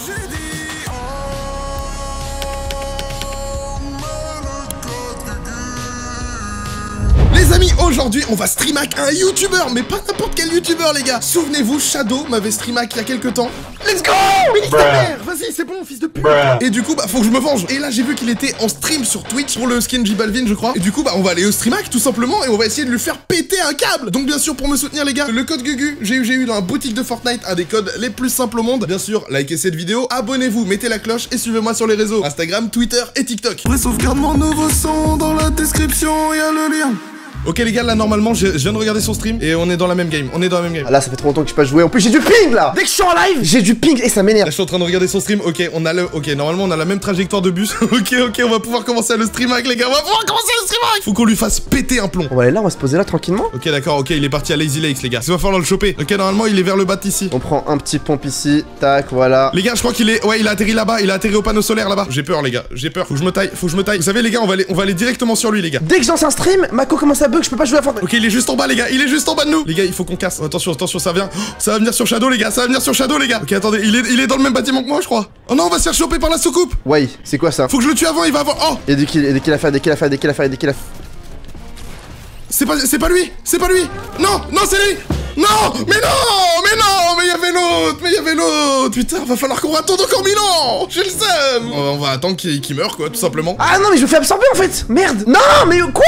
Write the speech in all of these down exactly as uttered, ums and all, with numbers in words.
Les amis, aujourd'hui on va streamac un youtubeur, mais pas n'importe quel youtubeur les gars. Souvenez-vous, Shadow m'avait streamac il y a quelques temps. Let's go! Mais ta mère, vas-y, c'est bon, fils de pute. Et du coup, bah faut que je me venge. Et là j'ai vu qu'il était en stream sur Twitch pour le skin J Balvin, je crois. Et du coup, bah on va aller au streamac tout simplement et on va essayer de lui faire péter un câble. Donc bien sûr, pour me soutenir les gars, le code Gugu, j'ai eu, j'ai eu dans la boutique de Fortnite, un des codes les plus simples au monde. Bien sûr, likez cette vidéo, abonnez-vous, mettez la cloche et suivez-moi sur les réseaux Instagram, Twitter et TikTok. Après sauvegarde mon nouveau son dans la description, il y a le lien. Ok les gars, là normalement je, je viens de regarder son stream et on est dans la même game, on est dans la même game. Ah là ça fait trop longtemps que je peux pas jouer, en plus j'ai du ping là. Dès que je suis en live, j'ai du ping et ça m'énerve. Là je suis en train de regarder son stream, ok on a le, ok normalement on a la même trajectoire de bus. Ok ok on va pouvoir commencer à le stream avec les gars, on va pouvoir commencer à le stream avec. Faut qu'on lui fasse péter un plomb. On va aller là, on va se poser là tranquillement. Ok d'accord, ok il est parti à Lazy Lakes les gars, il va falloir le choper. Ok normalement il est vers le bat ici. On prend un petit pompe ici, tac voilà. Les gars je crois qu'il est, ouais il a atterri là-bas, il a atterri au panneau solaire là-bas. J'ai peur les gars, j'ai peur, faut que je me taille, faut que je me taille. Vous savez les gars on va aller, on va aller directement sur lui les gars. Dès que je lance un stream, Mako commence à bug, je peux pas jouer à Fortnite. Ok il est juste en bas les gars, il est juste en bas de nous. Les gars il faut qu'on casse, attention attention ça vient, oh, ça va venir sur Shadow les gars, ça va venir sur Shadow les gars. Ok attendez, il est, il est dans le même bâtiment que moi je crois. Oh non on va se faire choper par la soucoupe. Ouais, c'est quoi ça? Faut que je le tue avant, il va avoir, oh. Et dès qu'il a fait, dès qu'il a fait, dès qu'il a fait, dès qu'il a fait. C'est pas, c'est pas lui, c'est pas lui. Non, non c'est lui. Non, mais non, mais non, mais il y avait l'autre, mais il y avait l'autre. Putain, va falloir qu'on attende encore mille ans. J'ai le seum. On, on va attendre qu'il qu'il meure quoi, tout simplement. Ah non mais je me fais absorber en fait. Merde. Non mais quoi?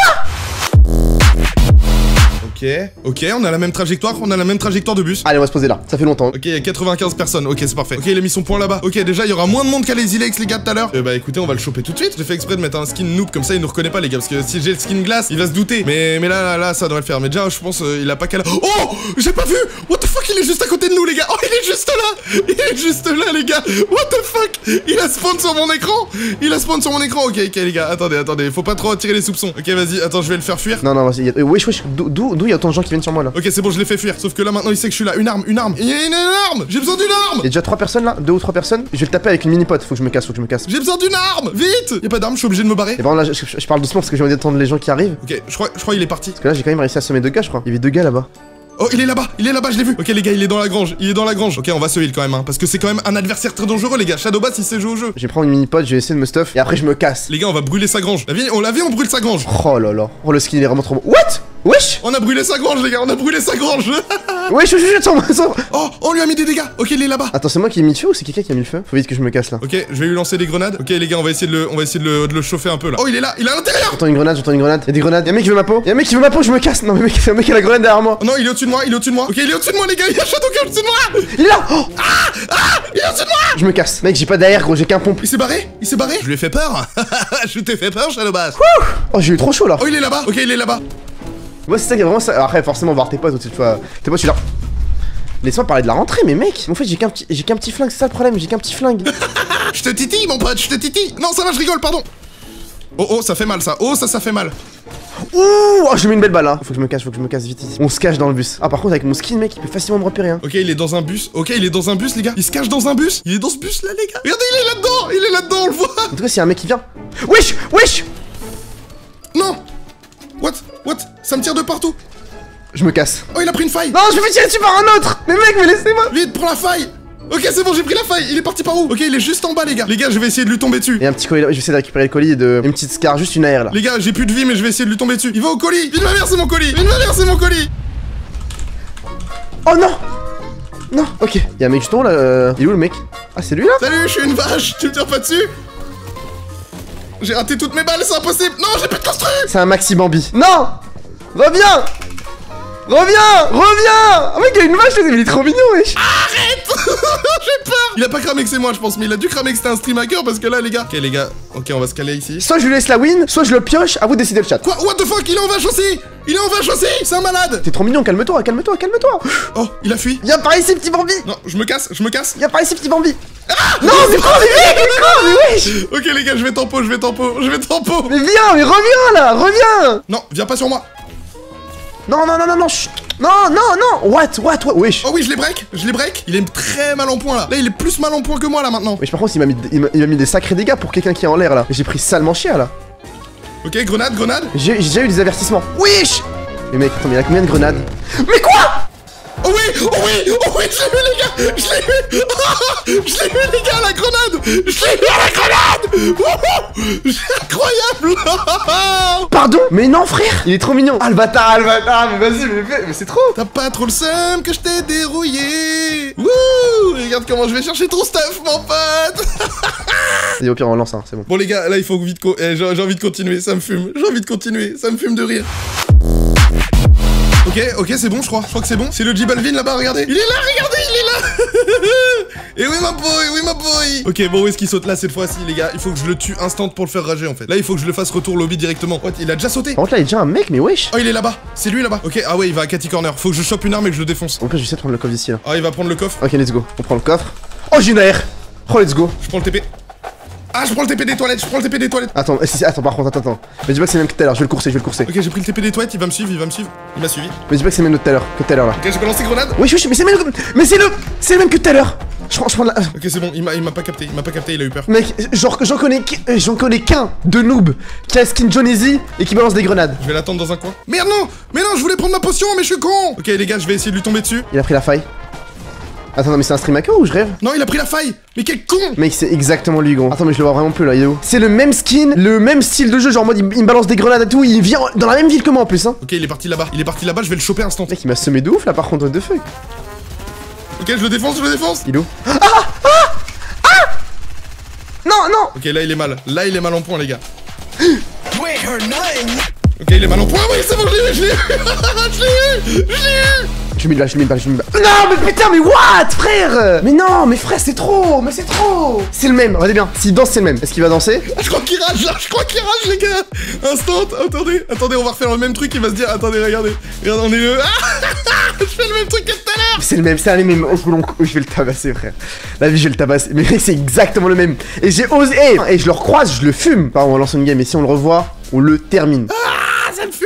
Ok, ok, on a la même trajectoire, on a la même trajectoire de bus. Allez, on va se poser là, ça fait longtemps. Ok, il y a quatre-vingt-quinze personnes, ok, c'est parfait. Ok, il a mis son point là-bas. Ok, déjà, il y aura moins de monde qu'à Lazy Lakes, les gars, tout à l'heure. Euh, bah écoutez, on va le choper tout de suite. J'ai fait exprès de mettre un skin noob, comme ça, il nous reconnaît pas, les gars, parce que si j'ai le skin glace, il va se douter. Mais, mais là, là, là, ça devrait le faire. Mais déjà, je pense, euh, il a pas qu'à la... Oh, j'ai pas vu. What the fuck, il est juste à côté de nous, les gars. Oh, il est juste là. Il est juste là, les gars. What the fuck. Il a spawn sur mon écran. Il a spawn sur mon écran. Ok, ok, les gars, attendez, attendez. Faut pas trop attirer les soupçons. Ok, vas-y, attends, je vais le faire fuir. Non, non, vas-y. Euh, wesh, wesh, d'où il y a autant de gens qui viennent sur moi là? Ok, c'est bon, je l'ai fait fuir. Sauf que là, maintenant, il sait que je suis là. Une arme, une arme. Il y a une arme. J'ai besoin d'une arme. Il y a déjà trois personnes là, deux ou trois personnes. Je vais le taper avec une mini pote. Faut que je me casse, faut que je me casse. J'ai besoin d'une arme. Vite. Y a pas d'arme, je suis obligé de me barrer. Et bon là, je, je, je parle doucement parce que j'ai envie d'attendre les gens qui arrivent. Ok, je crois, je crois il est parti. Parce que là, j'ai quand même réussi à semer deux gars, je crois. Il y avait deux gars là-bas. Oh, il est là-bas, il est là-bas, je l'ai vu. Ok, les gars, il est dans la grange, il est dans la grange. Ok, on va se heal quand même, hein, parce que c'est quand même un adversaire très dangereux, les gars. Shadowbass, il sait jouer au jeu. Je vais prendre une mini pote, je vais essayer de me stuff et après je me casse. Les gars, on va brûler sa grange. La vie, on l'a vu, on brûle sa grange. Oh là là. Oh, le skin il est vraiment trop beau. What? Wesh! On a brûlé sa grange, les gars, on a brûlé sa grange. Wesh, je suis sans sang. Oh, on lui a mis des dégâts. Ok, il est là-bas. Attends, c'est moi qui ai mis le feu ou c'est quelqu'un qui a mis le feu? Faut vite que je me casse là. Ok, je vais lui lancer des grenades. Ok, les gars, on va essayer de le, on va essayer de le, de le chauffer un peu là. Oh, il est là, il est à l'intérieur. J'entends une grenade, j'entends une grenade. Y'a des grenades. Y'a un mec qui veut ma peau. Y'a un mec qui veut ma peau, je me casse. Non, mais mec, y'a un mec qui a la grenade derrière moi. Oh, non, il est au-dessus de moi, il est au-dessus de moi. Ok, il est au-dessus de moi, les gars, il y a Shadow qui est au-dessus de moi. Il est là. Oh. Ah, ah, il est au-dessus de moi. Je me casse. Mec, j'ai pas derrière, gros, j'ai qu'un pompe. Il s'est barré, il s'est barré. Je lui ai fait peur. Je t'ai fait peur, Shadowbass. Oh, j'ai eu trop chaud là. Oh, il est là-bas. Ok, il est là-bas. Moi, c'est ça qui est vraiment ça. Après, forcément, on va voir tes potes, tu vois. Tes potes, je suis là. Laisse-moi parler de la rentrée, mais mec, en fait, j'ai qu'un petit, j'ai qu'un petit flingue, c'est ça le problème, j'ai qu'un petit flingue. Je te titille, mon pote, je te titille. Non, ça va, je rigole, pardon. Oh, oh, ça fait mal, ça. Oh, ça, ça fait mal. Ouh, oh, je mets une belle balle là. Faut que je me cache, faut que je me casse vite ici. On se cache dans le bus. Ah, par contre, avec mon skin, mec, il peut facilement me repérer. Hein. Ok, il est dans un bus. Ok, il est dans un bus, les gars. Il se cache dans un bus. Il est dans ce bus là, les gars. Regardez, il est là-dedans. Il est là-dedans, on le voit. En tout cas, s'il y a un mec qui vient. Wesh, wesh. Non. What? What? Ça me tire de partout. Je me casse. Oh, il a pris une faille. Non, je me fais tirer dessus par un autre. Mais mec, mais laissez-moi. Vite, prends la faille. Ok, c'est bon, j'ai pris la faille. Il est parti par où? Ok, il est juste en bas, les gars. Les gars, je vais essayer de lui tomber dessus. Il y a un petit colis là. Je vais essayer de récupérer le colis et de. Une petite scar, juste une A R là. Les gars, j'ai plus de vie, mais je vais essayer de lui tomber dessus. Il va au colis. Vite, ma mère, c'est mon colis. Vite, ma mère, c'est mon colis. Oh non. Non. Ok. Il y a un mec juste en haut là. Euh... Il est où le mec? Ah, c'est lui là? Salut, je suis une vache. Tu me tires pas dessus? J'ai raté toutes mes balles, c'est impossible. Non, j'ai plus de construire. C'est un maxi Bambi. Non. Reviens. Reviens! Reviens! Oh mec, il y a une vache, il est trop mignon, wesh! Arrête! J'ai peur! Il a pas cramé que c'est moi, je pense, mais il a dû cramer que c'était un stream hacker parce que là, les gars. Ok, les gars, ok, on va se caler ici. Soit je lui laisse la win, soit je le pioche, à vous de décider le chat. Quoi? What the fuck? Il est en vache aussi! Il est en vache aussi! C'est un malade! T'es trop mignon, calme-toi, calme-toi, calme-toi! Oh, il a fui! Viens par ici, petit Bambi! Non, je me casse, je me casse! Viens par ici, petit Bambi! Ah non, mais quoi, mais mec, mais quoi, mais wesh! Ok, les gars, je vais tempo, je vais tempo, je vais tempo! Mais viens, mais reviens là, reviens! Non, viens pas sur moi! Non, non, non, non, non, chut. Non, non, non. What, what, what, wesh. Oh oui, je l'ai break, je l'ai break. Il est très mal en point là. Là, il est plus mal en point que moi là maintenant. Wesh, par contre, il m'a mis, il m'a mis des sacrés dégâts pour quelqu'un qui est en l'air là. J'ai pris salement cher là. Ok, grenade, grenade. J'ai déjà eu des avertissements. Wesh. Mais mec, attends, mais il a combien de grenades? Mais quoi? Oh oui, oh oui, oh oui, je l'ai eu les gars, je l'ai eu. Je l'ai eu, les gars, la grenade. Je l'ai eu à la grenade. Wouhou. Incroyable. Pardon? Mais non, frère. Il est trop mignon. Ah, le bâtard, le bâtard. Mais vas-y, mais, mais c'est trop. T'as pas trop le seum que je t'ai dérouillé. Wouh. Regarde comment je vais chercher ton stuff, mon pote. Et au pire, on lance, hein, c'est bon. Bon, les gars, là, il faut vite... Eh, j'ai envie de continuer, ça me fume. J'ai envie de continuer, ça me fume de rire. Ok, ok, c'est bon, je crois. Je crois que c'est bon. C'est le J Balvin là-bas, regardez. Il est là, regardez, il est là. Et oui, ma boy, oui, ma boy. Ok, bon, où est-ce qu'il saute là cette fois-ci, les gars? Il faut que je le tue instant pour le faire rager, en fait. Là, il faut que je le fasse retour lobby directement. What, il a déjà sauté? Par contre, là, il est déjà un mec, mais wesh. Oh, il est là-bas. C'est lui là-bas. Ok, ah ouais, il va à Catty Corner. Faut que je chope une arme et que je le défonce. Donc là, je vais essayer de prendre le coffre d'ici, là. Ah, il va prendre le coffre. Ok, let's go. On prend le coffre. Oh, j'ai une A R. Oh, let's go. Je prends le T P. Ah, je prends le T P des toilettes, je prends le T P des toilettes. Attends, si, si, attends, par contre, attends, attends. Mais dis pas que c'est le même que tout à l'heure, je vais le courser, je vais le courser. Ok, j'ai pris le T P des toilettes, il va me suivre, il va me suivre. Il m'a suivi. Mais dis pas que c'est le même que tout à l'heure, que tout à l'heure là. Ok, j'ai balancé grenade. Oui, oui, mais c'est le même, mais c'est le, c'est le même que tout à l'heure. Je prends, je prends la... Ok, c'est bon, il m'a, il m'a pas capté, il m'a pas capté, il a eu peur. Mec, genre, j'en connais, j'en connais qu'un de noob qui a skin John Easy et qui balance des grenades. Je vais l'attendre dans un coin. Merde, non, mais non, je voulais prendre ma potion, mais je suis con. Ok, les gars, je vais essayer de lui tomber dessus. Il a pris la faille. Attends, non, mais c'est un stream hacker ou je rêve? Non, il a pris la faille. Mais quel con. Mec, c'est exactement lui, gros. Attends, mais je le vois vraiment plus là, il est où? C'est le même skin, le même style de jeu, genre en mode il, il me balance des grenades et tout, il vient dans la même ville que moi en plus, hein. Ok, il est parti là-bas, il est parti là-bas, je vais le choper instant. Mec, il m'a semé de ouf là par contre, what the fuck. Ok, je le défonce, je le défonce. Il est où? Ah Ah Ah Non, non. Ok, là il est mal, là il est mal en point, les gars. Ok, il est mal en point, oui, c'est bon, je l'ai eu, je l'ai eu. Je l'ai eu, je l'ai eu. Je mets une balle, je mets une balle, je mets une balle. Non, mais putain, mais what, frère? Mais non, mais frère, c'est trop, mais c'est trop. C'est le même, regardez bien. S'il danse, c'est le même. Est-ce qu'il va danser? Ah, je crois qu'il rage là, je crois qu'il rage, les gars. Instant, attendez, attendez, on va refaire le même truc, il va se dire, attendez, regardez. Regardez, on est le. Ah, je fais le même truc que tout à l'heure. C'est le même, c'est un les mêmes. Oh, je vais le tabasser, frère. La vie, je vais le tabasser. Mais mec, c'est exactement le même. Et j'ai osé. Et je le recroise, je le fume. Pardon, on va lancer une game, et si on le revoit, on le termine. Ah, ça me fume.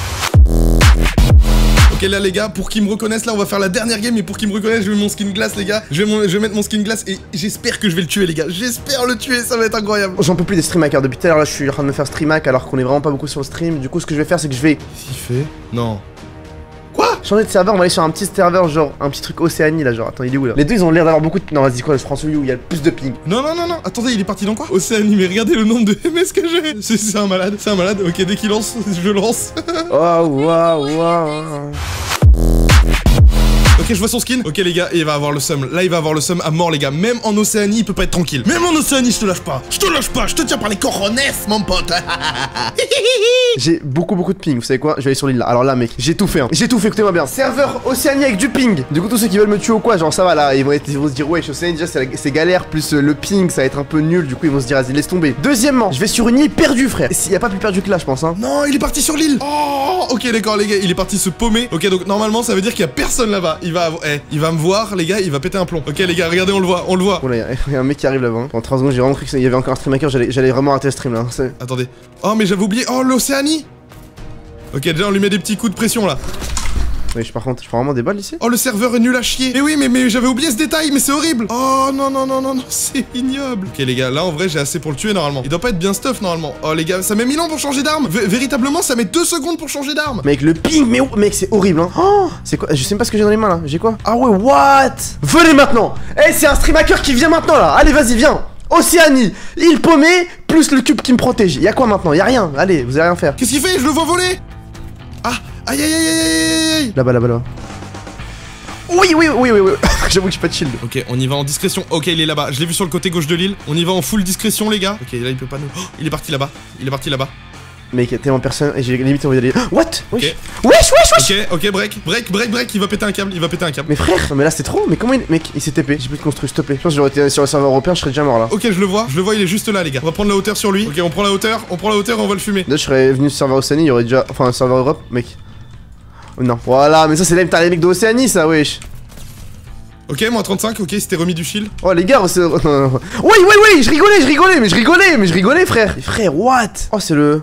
Ok, là les gars, pour qu'ils me reconnaissent, là on va faire la dernière game. Et pour qu'ils me reconnaissent, je vais mon skin glace, les gars. Je vais, mon, je vais mettre mon skin glace et j'espère que je vais le tuer, les gars. J'espère le tuer, ça va être incroyable. J'en peux plus des stream hackers. Depuis tout à l'heure, là, je suis en train de me faire stream hack alors qu'on est vraiment pas beaucoup sur le stream. Du coup, ce que je vais faire, c'est que je vais. S'il fait. Non. Quoi? Changer de serveur, on va aller sur un petit serveur, genre un petit truc Océanie là, genre attends, il est où là? Les deux ils ont l'air d'avoir beaucoup de. Non, vas-y, quoi, je prends celui où il y a le plus de ping. Non, non, non, non, attendez, il est parti dans quoi? Océanie, mais regardez le nombre de M S que j'ai. C'est un malade, c'est un malade. Ok, dès qu'il lance, je lance. Oh, waouh, waouh. Ok, je vois son skin. Ok, les gars, il va avoir le seum. Là, il va avoir le seum à mort, les gars. Même en Océanie, il peut pas être tranquille. Même en Océanie, je te lâche pas. Je te lâche pas. Je te tiens par les coronets, mon pote. J'ai beaucoup, beaucoup de ping. Vous savez quoi? Je vais aller sur l'île là. Alors là, mec, j'ai tout fait. Hein. J'ai tout fait. Écoutez-moi bien. Serveur Océanie avec du ping. Du coup, tous ceux qui veulent me tuer ou quoi, genre ça va là, ils vont, être, ils vont se dire ouais, Océanie déjà c'est galère. Plus euh, le ping, ça va être un peu nul. Du coup, ils vont se dire vas-y, laisse tomber. Deuxièmement, je vais sur une île perdue, frère. S'il y a pas plus perdu que là, je pense. Hein. Non, il est parti sur l'île. Oh, ok, d'accord, les gars. Il est parti se paumer. Ok, donc normalement, ça veut dire qu'il y a personne là-bas. Il va, eh, il va me voir, les gars. Il va péter un plomb. Ok, les gars, regardez, on le voit, on le voit. Oh là, il y a un mec qui arrive là-bas. Hein. En trois secondes, j'ai vraiment cru qu'il y avait encore un stream hacker. J'allais vraiment arrêter le stream là. Hein. Attendez. Oh, mais j'avais oublié. Oh, l'Océanie. Ok, déjà on lui met des petits coups de pression là. Oui, je, par contre, je prends vraiment des balles ici. Oh, le serveur est nul à chier. Mais oui, mais, mais j'avais oublié ce détail, mais c'est horrible. Oh non, non, non, non, non, c'est ignoble. Ok, les gars, là en vrai, j'ai assez pour le tuer normalement. Il doit pas être bien stuff normalement. Oh, les gars, ça met mille ans pour changer d'arme. V Véritablement, ça met deux secondes pour changer d'arme. Mec, le ping, mais mec, c'est horrible, hein. Oh, c'est quoi? Je sais même pas ce que j'ai dans les mains là. J'ai quoi? Ah ouais, what? Venez maintenant. Eh, hey, c'est un stream hacker qui vient maintenant là. Allez, vas-y, viens. Océanie, île paumée, plus le cube qui me protège. Y'a quoi maintenant? Y'a rien. Allez, vous allez rien faire. Qu'est-ce qu'il fait? Je le vois voler. Ah, aïe aïe aïe aïe aïe. Là-bas, là-bas, là-bas. Oui, oui, oui, oui, oui. J'avoue que j'ai pas de shield. Ok, on y va en discrétion. Ok, il est là-bas. Je l'ai vu sur le côté gauche de l'île. On y va en full discrétion, les gars. Ok, là, il peut pas nous. Oh, il est parti là-bas. Il est parti là-bas. Mec, il y a tellement personne et j'ai limite envie d'aller. What? Ok. Wesh, wesh, wesh. Ok, ok, break, break, break, break. Il va péter un câble. Il va péter un câble. Mais frère, non, mais là c'est trop. Mais comment il. Mec, il s'est T P. J'ai plus de construire, s'il te plaît. Je pense que j'aurais été sur le serveur européen, je serais déjà mort là. Ok, je le vois. Je le vois, il est juste là, les gars. On va prendre la hauteur sur lui. Ok, on prend la hauteur. On prend la hauteur et on va le fumer. Là, je serais venu sur le serveur Océanie, il y aurait déjà. Enfin, un serveur Europe, mec. Oh, non. Voilà, mais ça, c'est les mecs d'Océanie, ça, wesh. Ok, moi trente-cinq, ok, c'était remis du shield. Oh les gars, c'est. Oui, oui, oui, je rigolais, je rigolais, mais je rigolais, mais je rigolais, frère. Mais frère, what? Oh, c'est le.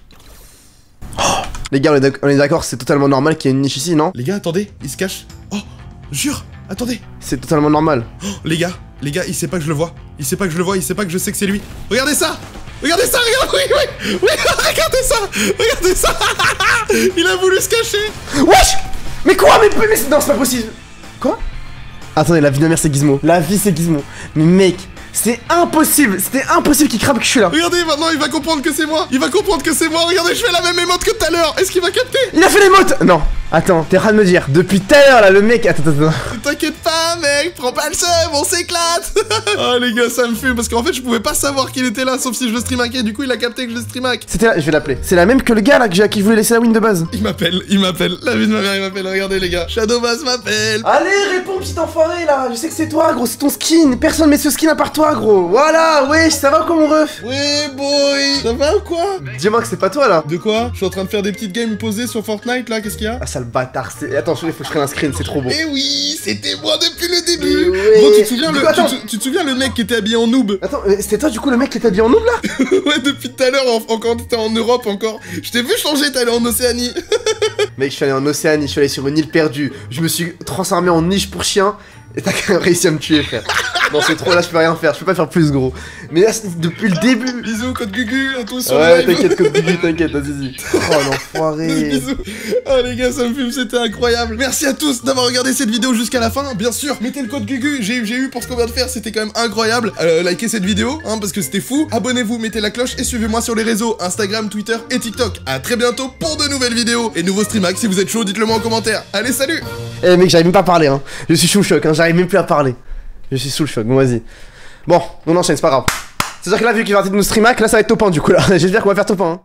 Oh. Les gars, on est d'accord, c'est totalement normal qu'il y ait une niche ici, non? Les gars, attendez, il se cache. Oh, jure, attendez. C'est totalement normal. Oh, les gars, les gars, il sait pas que je le vois. Il sait pas que je le vois, il sait pas que je sais que c'est lui. Regardez ça. Regardez ça, regardez, oui, oui, oui, regardez ça, regardez ça. Il a voulu se cacher. Wesh. Mais quoi? Mais, mais non, c'est pas possible. Quoi? Attendez, la vie de ma mère c'est Gizmo. La vie c'est Gizmo. Mais mec, c'est impossible. C'était impossible qu'il crappe que je suis là. Regardez, maintenant il va comprendre que c'est moi. Il va comprendre que c'est moi. Regardez, je fais la même émote que tout à l'heure. Est-ce qu'il va capter? Il a fait l'émote. Non, attends, t'es en train de me dire. Depuis tout à l'heure là, le mec. Attends, attends, attends. T'inquiète pas, mec. Prends pas le seum, on s'éclate. Oh les gars, ça me fume parce qu'en fait je pouvais pas savoir qu'il était là, sauf si je le streamhackais. Du coup, il a capté que je le streamack. C'était là, je vais l'appeler. C'est la même que le gars là que j'ai à qui je voulais laisser la win de base. Il m'appelle, il m'appelle. La vie de ma mère, il m'appelle. Regardez les gars. Shadowbass m'appelle. Allez, réponds, petit enfoiré là. Je sais que c'est toi, gros. C'est ton skin. Personne met ce skin à part toi, gros. Voilà, wesh, ça va quoi, mon ref? Ouais, boy. Ça va ou quoi? Dis-moi que c'est pas toi là. De quoi? Je suis en train de faire des petites games posées sur Fortnite là. Qu'est-ce qu'il y a? Ah, sale bâtard. Attends, il faut que je prenne un screen. C'est trop beau. Eh oui, c'était moi depuis le début. Ouais. Gros, tu te souviens le, Attends. tu, tu, tu te souviens le mec qui était habillé en noob? Attends, c'était toi du coup le mec qui était habillé en noob là? Ouais, depuis tout à l'heure, en, encore t'étais en Europe encore. Je t'ai vu changer, t'es allé en Océanie. Mec, je suis allé en Océanie, je suis allé sur une île perdue. Je me suis transformé en niche pour chien. Et t'as quand même réussi à me tuer, frère. Non, c'est trop, là, je peux rien faire. Je peux pas faire plus, gros. Mais là, depuis le début. Bisous, code Gugu, à tous sur Ouais, le live. t'inquiète, code Gugu, t'inquiète, vas-y. Oh, l'enfoiré. Bisous. Oh, les gars, ça me fume, c'était incroyable. Merci à tous d'avoir regardé cette vidéo jusqu'à la fin. Bien sûr, mettez le code Gugu. J'ai eu pour ce qu'on vient de faire, c'était quand même incroyable. Euh, likez cette vidéo, hein, parce que c'était fou. Abonnez-vous, mettez la cloche et suivez-moi sur les réseaux Instagram, Twitter et TikTok. À très bientôt pour de nouvelles vidéos et nouveaux streamhacks. Si vous êtes chaud, dites-le moi en commentaire. Allez, salut. Eh, mec, j'arrive même pas à parler, hein. Je suis sous le choc, hein. J'arrive même plus à parler. Je suis sous le choc, bon vas-y. Bon, on enchaîne, c'est pas grave. C'est-à-dire que là, vu qu'il va arrêter de nous streamac, là ça va être top un du coup là. J'espère qu'on va faire top un. Hein.